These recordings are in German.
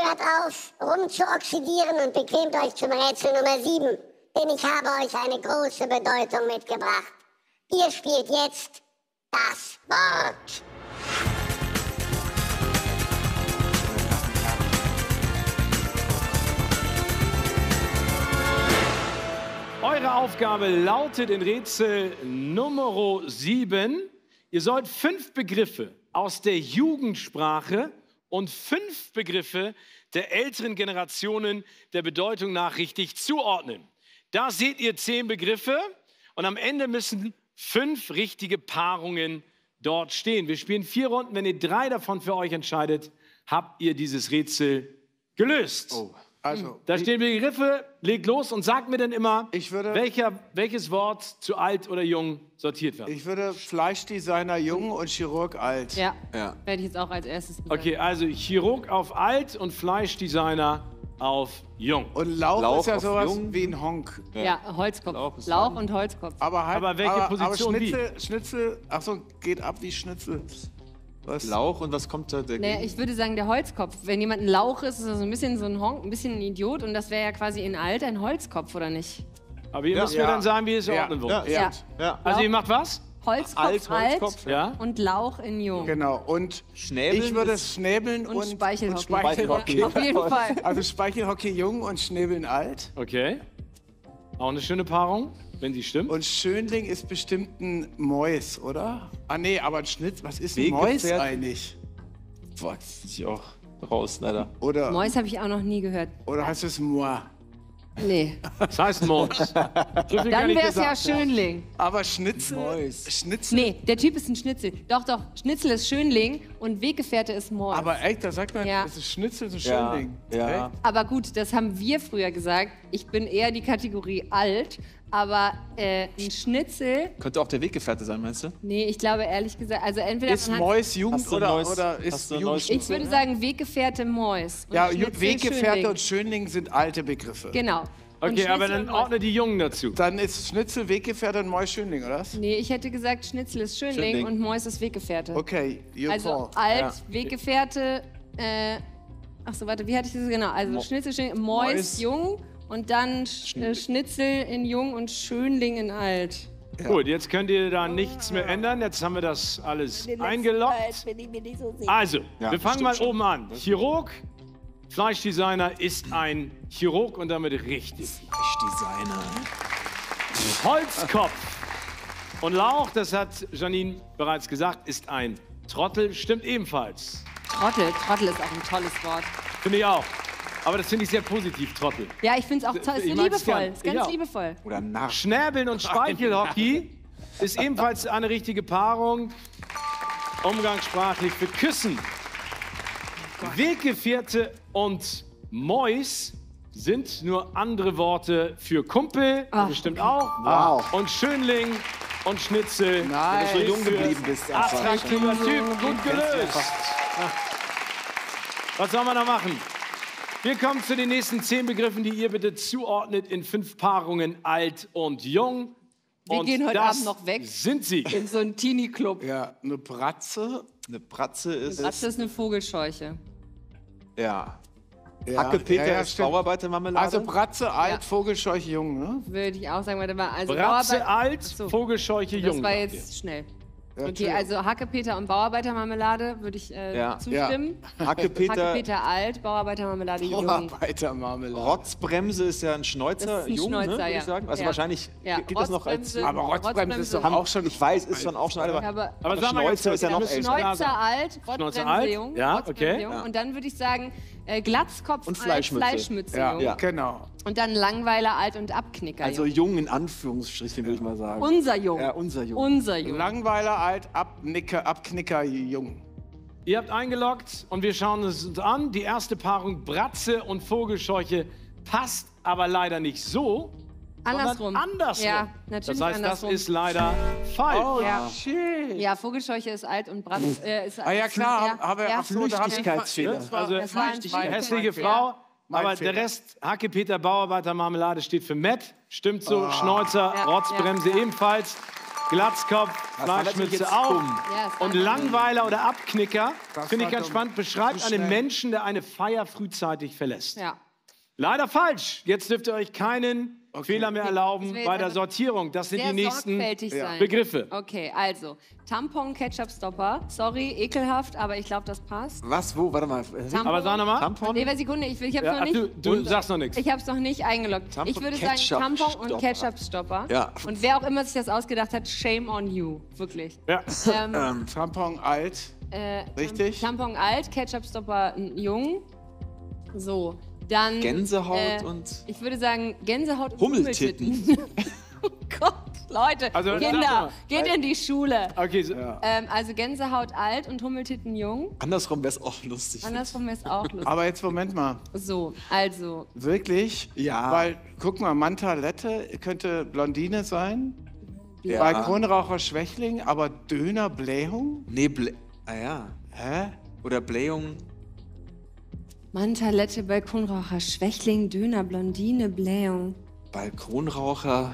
hört auf, rumzuoxidieren und bequemt euch zum Rätsel Nummer 7, denn ich habe euch eine große Bedeutung mitgebracht. Ihr spielt jetzt das Wort. Eure Aufgabe lautet in Rätsel Nummer 7. Ihr sollt 5 Begriffe aus der Jugendsprache und 5 Begriffe der älteren Generationen der Bedeutung nach richtig zuordnen. Da seht ihr 10 Begriffe und am Ende müssen 5 richtige Paarungen dort stehen. Wir spielen 4 Runden. Wenn ihr 3 davon für euch entscheidet, habt ihr dieses Rätsel gelöst. Oh. Also, da stehen Begriffe, legt los und sagt mir dann immer, welches Wort zu alt oder jung sortiert wird. Ich würde Fleischdesigner jung und Chirurg alt. Ja, werde ich jetzt auch als erstes sagen. Okay, also Chirurg auf alt und Fleischdesigner auf jung. Und Lauch ist ja sowas jung. Wie ein Honk. Ja, Holzkopf. Lauch und Holzkopf. Aber welche Position Schnitzel, ach so, geht ab wie Schnitzel. Was? Lauch und was kommt da dagegen? Naja, ich würde sagen, der Holzkopf. Wenn jemand ein Lauch ist, ist er so ein bisschen so ein Honk, ein bisschen ein Idiot. Und das wäre ja quasi in alt ein Holzkopf, oder nicht? Aber ihr müsst mir dann sagen, wie ihr es ordnen wollt. Ja. Also ihr macht was? Holzkopf, alt und Lauch in jung. Genau, und Schnäbeln ich würde Schnäbeln und Speichelhockey. Ja, auf jeden Fall. Also Speichelhockey jung und Schnäbeln alt. Okay. Auch eine schöne Paarung, wenn sie stimmt. Und Schönling ist bestimmt ein Mäus, oder? Ah nee, aber ein Schnitt, was ist ein Mäus eigentlich? Boah, das ist ich auch raus, leider. Oder Mäus habe ich auch noch nie gehört. Oder heißt es Moi? Nee. Das heißt Mäus. Dann wäre es ja Schönling. Aber Schnitzel? Schnitzel? Nee, der Typ ist ein Schnitzel. Doch, Schnitzel ist Schönling und Weggefährte ist Mäus. Aber echt, da sagt man, das ist Schnitzel, so Schönling. Ja. Aber gut, das haben wir früher gesagt. Ich bin eher die Kategorie alt, aber ein Schnitzel... Könnte auch der Weggefährte sein, meinst du? Nee, ich glaube ehrlich gesagt, also entweder... Ist Mäus Jugend oder ist Jugend? Ich würde sagen Weggefährte Mäus. Ja, Weggefährte und Schönling sind alte Begriffe. Genau. Okay, aber dann ordne die Jungen dazu. Dann ist Schnitzel Weggefährte und Mäus Schönling, oder was? Nee, ich hätte gesagt, Schnitzel ist Schönling und Mäus ist Weggefährte. Okay, also alt, Weggefährte, achso, warte, wie hatte ich das genau? Also Schnitzel, Schönling, Mäus, jung und dann Schnitzel in jung und Schönling in alt. Ja. Gut, jetzt könnt ihr da nichts mehr ändern. Jetzt haben wir das alles eingeloggt. Also, wir fangen mal oben an. Chirurg. Fleischdesigner ist ein Chirurg und damit richtig. Fleischdesigner. Holzkopf und Lauch, das hat Janine bereits gesagt, ist ein Trottel, stimmt ebenfalls. Trottel ist auch ein tolles Wort. Finde ich auch. Aber das finde ich sehr positiv, Trottel. Ja, ich finde es auch toll, ist liebevoll, ist ganz liebevoll. Oder Narr. Schnäbeln und Speichelhockey ist ebenfalls eine richtige Paarung. Umgangssprachlich für Küssen. Weggefährte und Mäus sind nur andere Worte für Kumpel, bestimmt auch. Wow. Und Schönling und Schnitzel. Nice. Wenn du so jung geblieben bist. Attraktiver Typ, gut gelöst. Was soll man da machen? Wir kommen zu den nächsten 10 Begriffen, die ihr bitte zuordnet in 5 Paarungen alt und jung. Wir gehen heute Abend noch weg. Sind sie? In so einen Teenie-Club. Ja, eine Bratze. Eine Bratze ist... Eine Bratze ist eine Vogelscheuche. Ja. Hackepeter ist Bauarbeitermarmelade. Also Bratze alt, Vogelscheuche jung, ne? Würde ich auch sagen, warte mal. Also Bratze alt, Vogelscheuche jung. Das war jetzt schnell. Okay, also Hackepeter und Bauarbeitermarmelade würde ich zustimmen. Ja. Hackepeter alt, Bauarbeitermarmelade jung. Bauarbeitermarmelade. Rotzbremse ist ja ein Schnäuzer, das ist ein jung, Schnäuzer, ne, würde ich sagen. Also wahrscheinlich geht das noch als... Aber Rotzbremse ist doch auch schon... Ich weiß, ist schon auch schon alt, aber Schnäuzer ist ja noch älter. Schnäuzer alt, Rotzbremse jung. Ja, okay. Jung. Und dann würde ich sagen, Glatzkopf und alt, Fleischmütze jung. Ja, genau. Und dann Langweiler alt und Abknicker also jung in Anführungsstrichen, würde ich mal sagen. Unser Jung. Ja, unser Jung. Unser Jung. Langweiler alt, Abknicker jung. Ihr habt eingeloggt und wir schauen es uns an. Die erste Paarung Bratze und Vogelscheuche passt aber leider nicht so, andersrum. Andersrum. Ja, natürlich das heißt, andersrum. das ist leider falsch. Oh, ja. shit. Ja, Vogelscheuche ist alt und Bratze ist alt. Ah ja, klar, aber Flüchtigkeitsfehler. Also hässliche Frau, aber der Rest, Hackepeter Bauarbeitermarmelade steht für Matt. Stimmt so, Schnäuzer, Rotzbremse ebenfalls. Glatzkopf, Fleischmütze auch. Ja, es war Und dumm. Langweiler oder Abknicker, finde ich war ganz dumm. spannend, beschreibt Zu einen schnell. Menschen, der eine Feier frühzeitig verlässt. Ja. Leider falsch. Jetzt dürft ihr euch keinen Fehler mehr erlauben Das wäre bei jetzt der aber Sortierung. Das sind Sehr die nächsten sorgfältig sein. Begriffe. Okay, also Tampon, Ketchup-Stopper. Sorry, ekelhaft, aber ich glaube, das passt. Was, wo? Warte mal. Tampon. Aber sag nochmal. Tampon? Nee, eine Sekunde, ich habe Ja, noch nicht. du sagst noch nichts. Ich habe es noch nicht eingeloggt. Tampon, Ich würde sagen Tampon und Ketchup-Stopper. Ketchup-Stopper. Ja. Und wer auch immer sich das ausgedacht hat, shame on you. Wirklich. Ja. Tampon alt. Richtig? Tampon alt, Ketchup-Stopper jung. So, dann... Gänsehaut und Ich würde sagen Gänsehaut und Hummeltitten. Oh Gott, Leute, Also, sag Kinder, mal. geht in die Schule. Okay, so, Also Gänsehaut alt und Hummeltitten jung. Andersrum wäre es auch lustig. Andersrum ist auch lustig. Aber jetzt Moment mal. So, also Wirklich? Ja. Weil, guck mal, Mantalette könnte Blondine sein. Ja. Balkonraucher Schwächling, aber Döner Blähung? Nee, ja. Hä? Oder Blähung. Mantalette, Balkonraucher, Schwächling, Döner, Blondine, Blähung. Balkonraucher.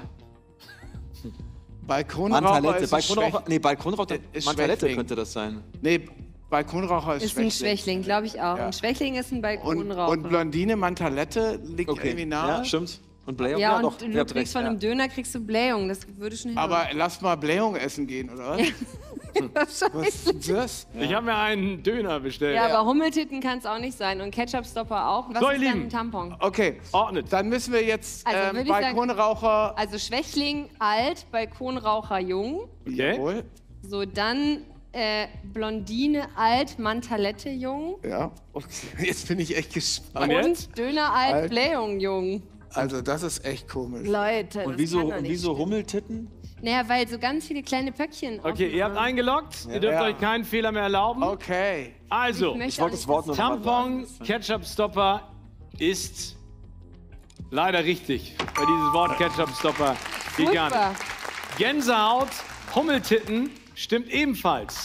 Balkonraucher Mantalette. ist Balkonraucher. Nee, Balkonraucher. Ist Mantalette Schwächling. könnte das sein. Nee, Balkonraucher ist Ist ein Schwächling, glaube ich auch. Ja. Ein Schwächling ist ein Und Balkonraucher. Blondine Mantalette liegt irgendwie nahe. Ja, stimmt. Und Blähung? ja, und doch. du ihr habt kriegst recht, von ja. einem Döner kriegst du Blähung. Das würde schon hin. Aber lass mal Blähung essen gehen, oder was? Was ist das? ich habe mir einen Döner bestellt. ja, aber Hummeltitten kann es auch nicht sein. Und Ketchup-Stopper auch. Was So, ist ihr dann Lieben. ein Tampon? Okay, Ordnet. dann müssen wir jetzt Also würde ich sagen- Balkonraucher. Also Schwächling alt, Balkonraucher jung. Okay. Jawohl. So, dann Blondine alt, Mantalette jung. Ja, okay. Jetzt bin ich echt gespannt. Und jetzt? Und Döner alt, Alt. Blähung jung. Also, das ist echt komisch. Leute, Und wieso Hummeltitten? Naja, weil so ganz viele kleine Pöckchen. Okay, ihr habt eingeloggt. Ihr dürft Ja. euch keinen Fehler mehr erlauben. Okay. Also, Ich Ich wollte das Wort nur noch mal Tampon, sagen. Ketchup-Stopper ist leider richtig. Bei dieses Wort Ketchup-Stopper geht gar Furchtbar. nicht. Gänsehaut, Hummeltitten stimmt ebenfalls.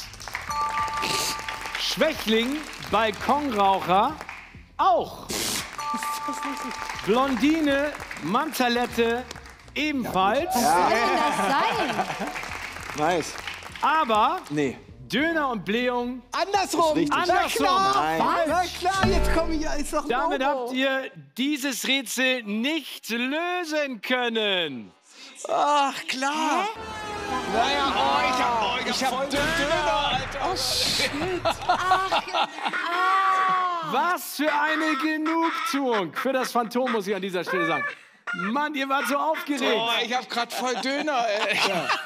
Schwächling, Balkonraucher auch. Blondine, Mantalette ebenfalls. Was soll denn das sein? Nice. Aber Nee. Döner und Blähung Andersrum. richtig. andersrum. Nein. Na klar, jetzt komme ich. Ist doch ein Damit No-Go. habt ihr dieses Rätsel nicht lösen können. Ach, klar. Naja, ich hab Döner, Alter. Was für eine Genugtuung für das Phantom, muss ich an dieser Stelle sagen. Mann, ihr wart so aufgeregt. Oh, ich hab grad voll Döner, ey.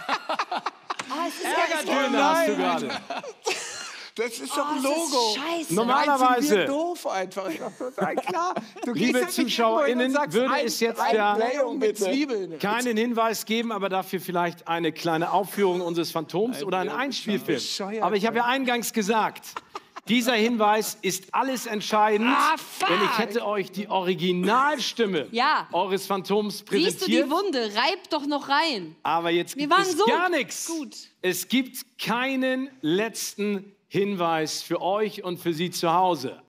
Ärgerdöner hast du gerade. Das ist doch ein Logo. Scheiße. Sind wir Normalerweise, doof einfach. Ist doch total klar. Du gehst liebe ja nicht irgendwo hin ZuschauerInnen, und sagst, würde ein- es jetzt ein ja Blähung mit Zwiebeln. keinen Hinweis geben, aber dafür vielleicht eine kleine Aufführung unseres Phantoms oder einen Einspielfilm. bescheuert, Aber ich habe ja eingangs gesagt, dieser Hinweis ist alles entscheidend, denn ich hätte euch die Originalstimme Ja. eures Phantoms Siehst du die präsentiert. Wunde? Reib doch noch rein. Aber jetzt gibt waren es so gar nichts. gut. Es gibt keinen letzten Hinweis für euch und für Sie zu Hause.